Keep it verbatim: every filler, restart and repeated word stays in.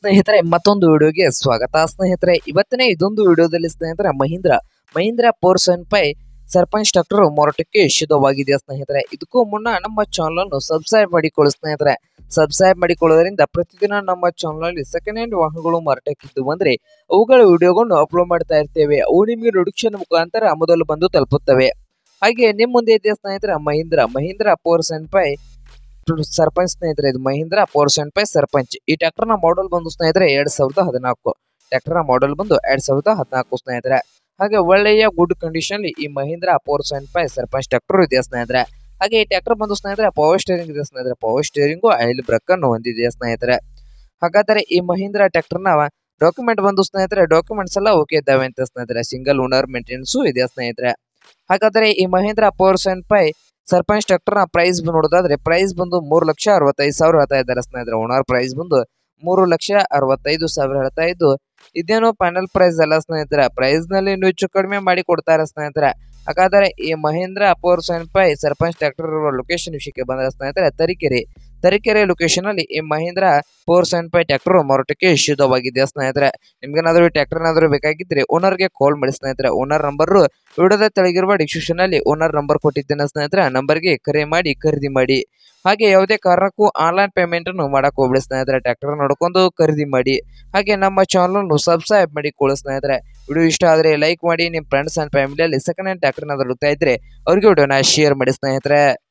ಸ್ನೇಹಿತರೆ ಮತ್ತೊಂದು ವಿಡಿಯೋಗೆ ಸ್ವಾಗತ ಸ್ನೇಹಿತರೆ. ಇವತ್ತಿನ ಇದೊಂದು ವಿಡಿಯೋದಲ್ಲಿ ಸ್ನೇಹಿತರೆ Mahindra Mahindra four seven five Sarpanch tractor ಮಾರಾಟಕ್ಕೆ ಸಿದ್ಧವಾಗಿದೆ ಸ್ನೇಹಿತರೆ. ಇದಕ್ಕೂ ಮುನ್ನ ನಮ್ಮ ಚಾನಲ್ ಅನ್ನು ಸಬ್ಸ್ಕ್ರೈಬ್ ಮಾಡಿಕೊಳ್ಳಿ ಸ್ನೇಹಿತರೆ. ಸಬ್ಸ್ಕ್ರೈಬ್ ಮಾಡಿಕೊಳ್ಳೋದ್ರಿಂದ ಪ್ರತಿದಿನ ನಮ್ಮ ಚಾನಲ್ ಅಲ್ಲಿ ಸೆಕೆಂಡ್ ಹ್ಯಾಂಡ್ ವಾಹನಗಳು ಮಾರಾಟಕ್ಕಿದ್ದು ಬಂದ್ರೆ ಅವುಗಳ ವಿಡಿಯೋಗಳನ್ನು ಅಪ್ಲೋಡ್ ಮಾಡ್ತಾ ಇರ್ತೇವೆ. ಅವು ನಿಮಗೆ ನೋಟಿಫಿಕೇಶನ್ ಮುಖಾಂತರ ಮೊದಲು ಬಂದು ತಲುಪುತ್ತವೆ. ಹಾಗೆ ನಿಮ್ಮ ಮುಂದೆ ಇದೆ ಸ್ನೇಹಿತರೆ ಮಹೀಂದ್ರ ಮಹೀಂದ್ರ ಪೋರ್ಸನ್ ಪೈ ಸರ್ಪಂಚ್ ಸ್ನೇಹಿತರೆ. ಇದು ಮಹೀಂದ್ರ ಪೋರ್ಸನ್ ಪೈ ಸರ್ಪಂಚ್. ಈ ಟ್ರ್ಯಾಕ್ಟರ್ ನ ಮಾಡೆಲ್ ಬಂದು ಸ್ನೇಹಿತರೆ ಎರಡ್ ಸಾವಿರದ ಹದಿನಾಲ್ಕು ಟ್ರ್ಯಾಕ್ಟರ್ ನ ಮಾಡೆಲ್ ಬಂದು ಎರಡ್ ಸಾವಿರದ ಹದಿನಾಲ್ಕು ಸ್ನೇಹಿತರೆ. ಹಾಗೆ ಒಳ್ಳೆಯ ಗುಡ್ ಕಂಡೀಷನ್ ಅಲ್ಲಿ ಈ Mahindra four seven five Sarpanch tractor ಇದೆ ಸ್ನೇಹಿತರೆ. ಹಾಗೆ ಈ ಟ್ರ್ಯಾಕ್ಟರ್ ಬಂದು ಸ್ನೇಹಿತರೆ ಪವರ್ ಸ್ಟೇರಿಂಗ್ ಇದೆ ಸ್ನೇಹಿತರೆ. ಪವರ್ ಸ್ಟೇರಿಂಗು ಆಯಿಲ್ ಬ್ರೇಕ್ ಅನ್ನು ಹೊಂದಿದೆ ಸ್ನೇಹಿತರೆ. ಹಾಗಾದರೆ ಈ ಮಹೀಂದ್ರ ಟ್ರ್ಯಾಕ್ಟರ್ ನ ಡಾಕ್ಯುಮೆಂಟ್ ಬಂದು ಸ್ನೇಹಿತರೆ ಡಾಕ್ಯುಮೆಂಟ್ಸ್ ಎಲ್ಲ ಓಕೆ ಇದ್ದಾವೆ ಅಂತ ಸ್ನೇಹಿತರೆ. ಸಿಂಗಲ್ ಓನರ್ ಮೇಂಟೆನೆನ್ಸ್ ಇದೆ ಸ್ನೇಹಿತರೆ. ಹಾಗಾದರೆ ಈ Mahindra four seven five Sarpanch tractor ನ ಪ್ರೈಸ್ ನೋಡೋದಾದ್ರೆ ಪ್ರೈಸ್ ಬಂದು ಮೂರು ಲಕ್ಷ ಅರವತ್ತೈದು ಸಾವಿರ ಹೇಳ್ತಾ ಇದ್ದಾರೆ ಸ್ನೇಹಿತರೆ. ಓನರ್ ಪ್ರೈಸ್ ಬಂದು ಮೂರು ಲಕ್ಷ ಅರವತ್ತೈದು ಸಾವಿರ ಹೇಳ್ತಾ ಇದ್ದು ಇದೇನು ಫೈನಲ್ ಪ್ರೈಸ್ ಅಲ್ಲ ಸ್ನೇಹಿತರೆ. ಪ್ರೈಸ್ ನಲ್ಲಿ ಇನ್ನೂ ಹೆಚ್ಚು ಕಡಿಮೆ ಮಾಡಿ ಕೊಡ್ತಾರೆ ಸ್ನೇಹಿತರೆ. ಹಾಗಾದರೆ ಈ Mahindra four seven five Sarpanch tractor location ವಿಷಯಕ್ಕೆ ಬಂದರೆ ಸ್ನೇಹಿತರೆ ತರೀಕೆರೆ ತರೀಕೆರೆ ಲೊಕೇಶನ್ ಅಲ್ಲಿ ಈ ಮಹೀಂದ್ರ ಪೋರ್ಸನ್ ಪೈ ಟ್ರ್ಯಾಕ್ಟರ್ ಮಾರಾಟಕ್ಕೆ ಸಿದ್ಧವಾಗಿದೆ ಸ್ನೇಹಿತರೆ. ನಿಮ್ಗೇನಾದ್ರೂ ಟ್ರ್ಯಾಕ್ಟರ್ ಏನಾದ್ರು ಬೇಕಾಗಿದ್ರೆ ಓನರ್ಗೆ ಕಾಲ್ ಮಾಡಿ ಸ್ನೇಹಿತರೆ. ಓನರ್ ನಂಬರ್ ವಿಡಿಯೋದ ತೆಳಗಿರುವ ಡಿಸ್ಕ್ರಿಪ್ಷನ್ ಅಲ್ಲಿ ಓನರ್ ನಂಬರ್ ಕೊಟ್ಟಿದ್ದೇನೆ ಸ್ನೇಹಿತರೆ. ನಂಬರ್ಗೆ ಕರೆ ಮಾಡಿ ಖರೀದಿ ಮಾಡಿ. ಹಾಗೆ ಯಾವುದೇ ಕಾರಣಕ್ಕೂ ಆನ್ಲೈನ್ ಪೇಮೆಂಟ್ ಅನ್ನು ಮಾಡಕ್ ಹೋಗ್ಬಿಡಿ ಸ್ನೇಹಿತರೆ. ಟ್ರ್ಯಾಕ್ಟರ್ ನೋಡ್ಕೊಂಡು ಖರೀದಿ ಮಾಡಿ. ಹಾಗೆ ನಮ್ಮ ಚಾನಲ್ ಅನ್ನು ಸಬ್ಸ್ಕ್ರೈಬ್ ಮಾಡಿ ಕೊಡಿ ಸ್ನೇಹಿತರೆ. ವಿಡಿಯೋ ಇಷ್ಟ ಆದ್ರೆ ಲೈಕ್ ಮಾಡಿ. ನಿಮ್ಮ ಫ್ರೆಂಡ್ಸ್ ಅಂಡ್ ಫ್ಯಾಮಿಲಿಯಲ್ಲಿ ಸೆಕೆಂಡ್ ಹ್ಯಾಂಡ್ ಟ್ರ್ಯಾಕ್ಟರ್ ಏನಾದ್ರು ಹುಡುಕ್ತಾ ಇದ್ರೆ ಅವ್ರಿಗೆ ವಿಡಿಯೋನ ಶೇರ್ ಮಾಡಿ ಸ್ನೇಹಿತರೆ.